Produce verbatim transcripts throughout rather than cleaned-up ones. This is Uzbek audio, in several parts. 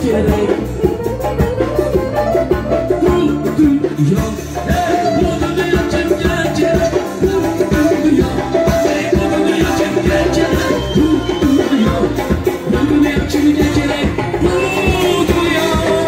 gerek. Bu dünya, bu dünya kimge gerek. Bu dünya, bu dünya kimge gerek. Bu dünya, bu dünya kimge gerek. Bu dünya.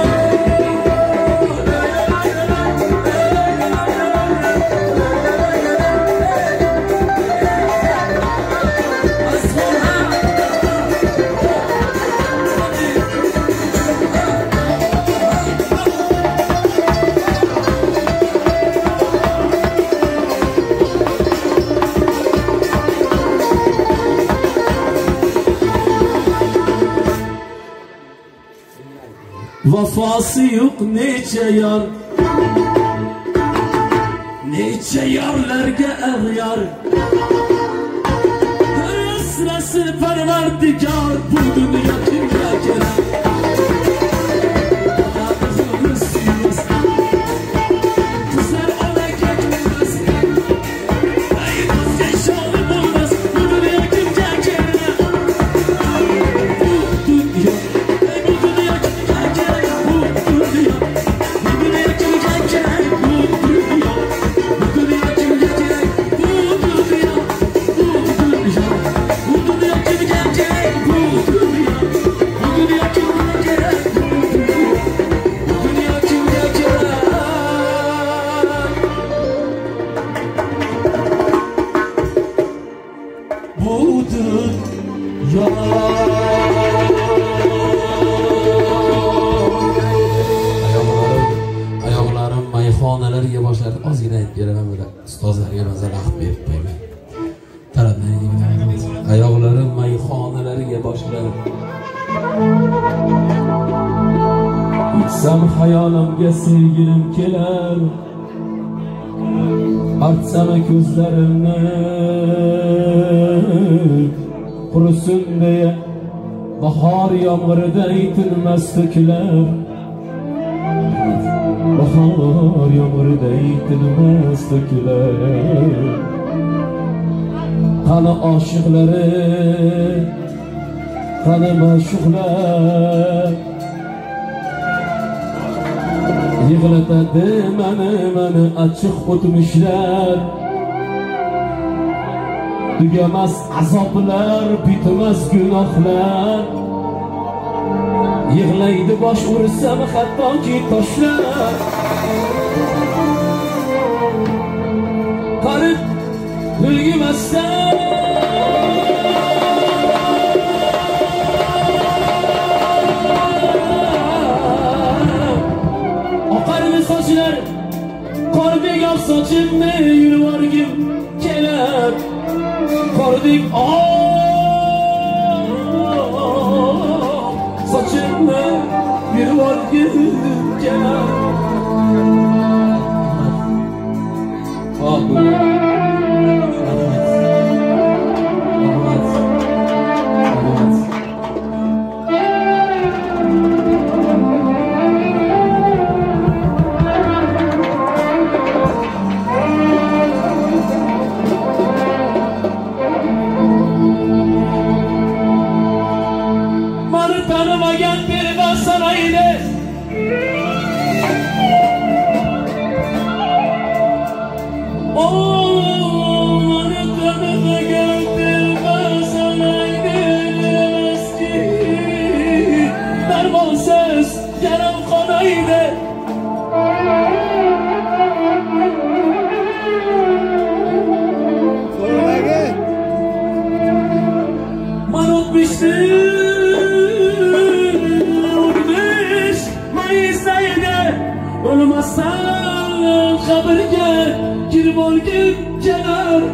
Vafası yok neçe yar, neçe yarlarga ağyar. Her sırası Parvardigar, bu dünya kimge gerek. Ayoqlarim mayxonalarga boshladi. Ozgina aytib beraman bular. Ustozlarga mazax berib qo'yman. Tarafdan ayoqlarim mayxonalariga boshladi. Utsam hayolimga sevgilim kelar. Artsam ko'zlarimni qurusin deya bahor yomg'irida aytilmas to'kilar. Bahor yomg'irida aytilmas to'kilar. Qani oshiqlari, qani ma'shuqlar, yig'latadi mani mani achchiq o'tmishlar. Tugamas azoblar, bitmas gunohlar. Yig'laydi bosh ursam hattoki toshlar. Qarib o'lgimasdan oqarmi sochlar, qordek oq sochimni yurib orgim kelar. Qordek oq sochimni yurib orgim kelar. Olmazsan kabrga girib olgim kelar.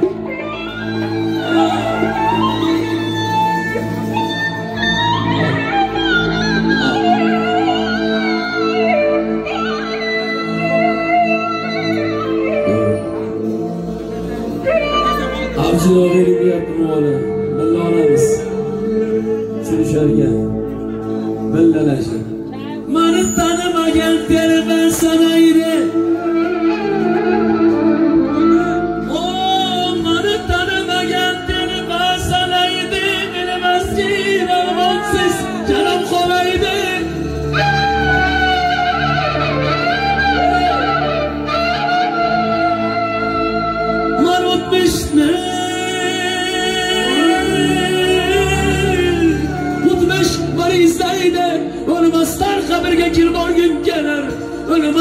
Avcılar verip yaptım oğlu. Bella olamiz. Sürüşerken. Bellalaşın. Mani tanımagan terben sana ire. Oh, mani tanımagan terben sana ide. Bilmezsin armansız canım kolaydı.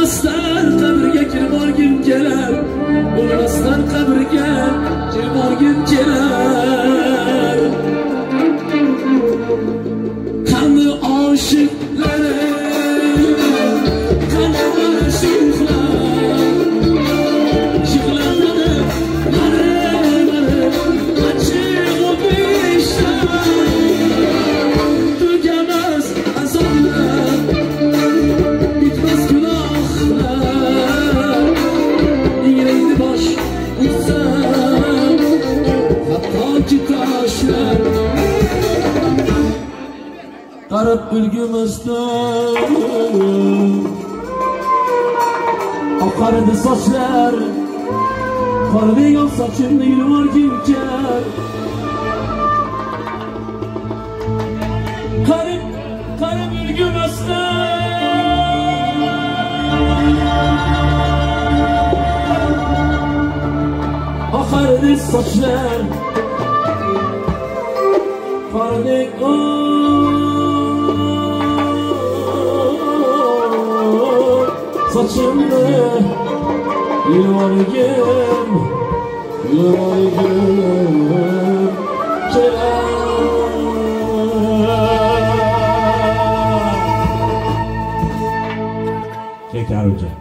O'lmasdan qabrga kirborgim kelar, o'lmasdan qabrga kirborgim kelar. Qani oshiqlarim, qani oshiqlar, yig'latadi mani, mani achchiq o'tmishlar. Tugamas azoblar, bitmas gunohlar, egraydi bosh ursam, hattoki toshlar. Qarab o'lgumasdan oqardi sochlar, qoraygan sochimni yulvorgim kelar. Qarib, qarib o'lgumasdan oqardi sochlar, qoraygan saçımda yılvargım, yılvargım kelar. Tekrar hocam.